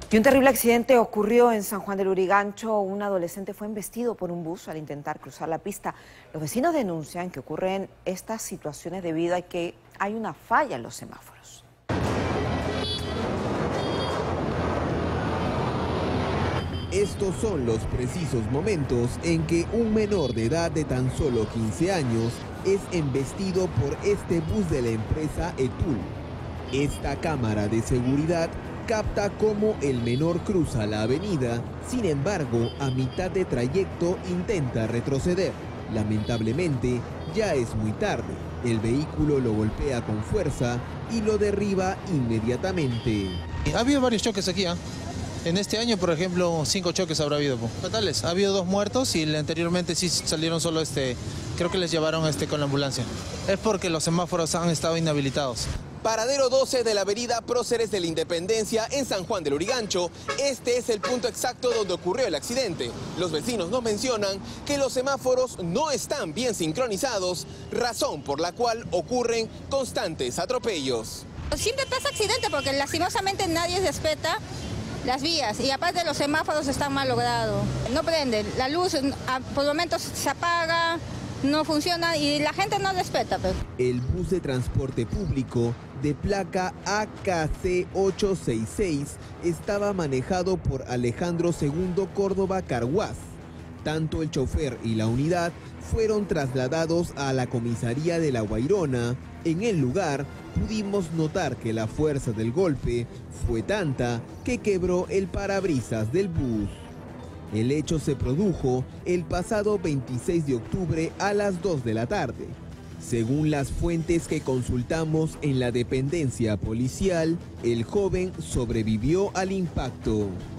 Y un terrible accidente ocurrió en San Juan del Lurigancho. Un adolescente fue embestido por un bus al intentar cruzar la pista. Los vecinos denuncian que ocurren estas situaciones debido a que hay una falla en los semáforos. Estos son los precisos momentos en que un menor de edad de tan solo 15 años es embestido por este bus de la empresa Etul. Esta cámara de seguridad capta cómo el menor cruza la avenida, sin embargo, a mitad de trayecto intenta retroceder. Lamentablemente, ya es muy tarde. El vehículo lo golpea con fuerza y lo derriba inmediatamente. Ha habido varios choques aquí, ¿eh? En este año, por ejemplo, 5 choques habrá habido. Fatales, ha habido 2 muertos y anteriormente sí salieron solo creo que les llevaron con la ambulancia. Es porque los semáforos han estado inhabilitados. Paradero 12 de la avenida Próceres de la Independencia en San Juan del Lurigancho. Este es el punto exacto donde ocurrió el accidente. Los vecinos nos mencionan que los semáforos no están bien sincronizados, razón por la cual ocurren constantes atropellos. Siempre pasa accidente porque lastimosamente nadie respeta las vías y aparte los semáforos están mal logrados. No prenden, la luz por momentos se apaga, no funciona y la gente no respeta. El bus de transporte público de placa AKC 866 estaba manejado por Alejandro II Córdoba Carguás. Tanto el chofer y la unidad fueron trasladados a la comisaría de La Guairona. En el lugar pudimos notar que la fuerza del golpe fue tanta que quebró el parabrisas del bus. El hecho se produjo el pasado 26 de octubre a las 2 de la tarde. Según las fuentes que consultamos en la dependencia policial, el joven sobrevivió al impacto.